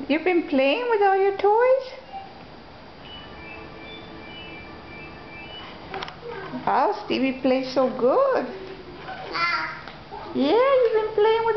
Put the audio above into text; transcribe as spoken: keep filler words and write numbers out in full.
You've been playing with all your toys? Wow, Stevie plays so good. Yeah, you've been playing with